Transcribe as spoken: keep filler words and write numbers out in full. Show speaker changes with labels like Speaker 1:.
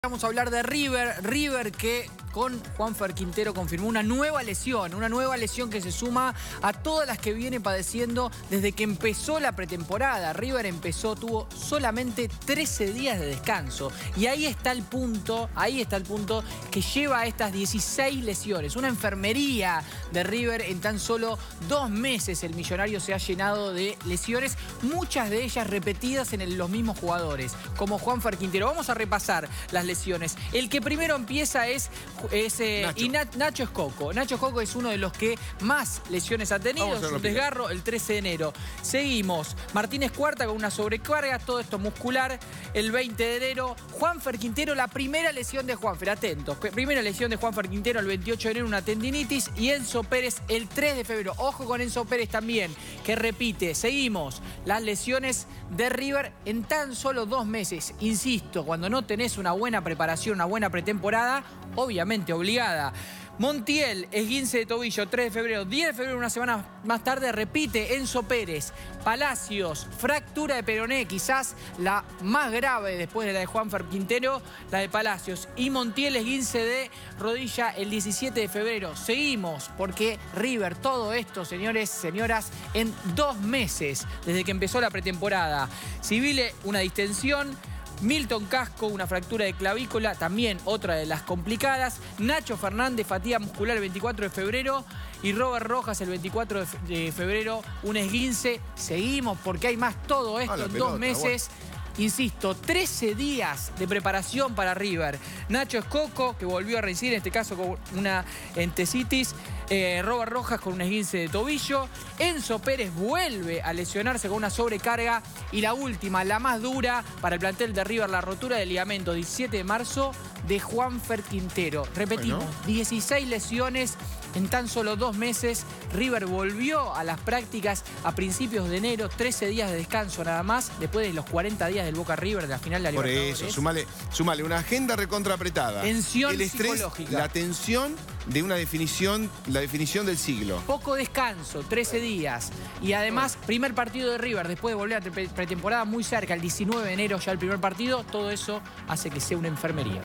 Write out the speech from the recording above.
Speaker 1: Vamos a hablar de River, River que con Juanfer Quintero confirmó una nueva lesión, una nueva lesión que se suma a todas las que viene padeciendo desde que empezó la pretemporada. River empezó, tuvo solamente trece días de descanso y ahí está el punto, ahí está el punto que lleva a estas dieciséis lesiones. Una enfermería de River en tan solo dos meses. El millonario se ha llenado de lesiones, muchas de ellas repetidas en el, los mismos jugadores, como Juanfer Quintero. Vamos a repasar las lesiones. El que primero empieza es, es eh,
Speaker 2: Nacho.
Speaker 1: Y Na, Nacho Escoco. Nacho Escoco es uno de los que más lesiones ha tenido. Es un desgarro el trece de enero. Seguimos. Martínez Cuarta con una sobrecarga, todo esto muscular. El veinte de enero. Juanfer Quintero, la primera lesión de Juanfer. Atentos. Primera lesión de Juanfer Quintero el veintiocho de enero, una tendinitis. Y Enzo Pérez el tres de febrero. Ojo con Enzo Pérez también, que repite. Seguimos. Las lesiones de River en tan solo dos meses. Insisto, cuando no tenés una buena preparación, una buena pretemporada, obviamente obligada. Montiel, esguince de tobillo, tres de febrero. diez de febrero, una semana más tarde, repite Enzo Pérez. Palacios, fractura de peroné, quizás la más grave después de la de Juanfer Quintero, la de Palacios. Y Montiel, esguince de rodilla el diecisiete de febrero. Seguimos, porque River, todo esto, señores, señoras, en dos meses, desde que empezó la pretemporada. Civile, una distensión. Milton Casco, una fractura de clavícula, también otra de las complicadas. Nacho Fernández, fatiga muscular el veinticuatro de febrero. Y Robert Rojas el veinticuatro de febrero, un esguince. Seguimos porque hay más, todo esto en dos meses. Insisto, trece días de preparación para River. Nacho Escoco, que volvió a reincidir, en este caso con una entesitis. Eh, Robert Rojas con un esguince de tobillo. Enzo Pérez vuelve a lesionarse con una sobrecarga. Y la última, la más dura para el plantel de River, la rotura del ligamento diecisiete de marzo de Juanfer Quintero. Repetimos, bueno. dieciséis lesiones en tan solo dos meses. River volvió a las prácticas a principios de enero, trece días de descanso nada más, después de los cuarenta días del Boca River de la final de la
Speaker 2: Por
Speaker 1: Libertadores.
Speaker 2: eso, sumale, sumale una agenda recontra apretada.
Speaker 1: Tensión
Speaker 2: el estrés,
Speaker 1: psicológica.
Speaker 2: La tensión de una definición, la definición del siglo.
Speaker 1: Poco descanso, trece días. Y además, primer partido de River, después de volver a pretemporada muy cerca, el diecinueve de enero ya el primer partido, todo eso hace que sea una enfermería.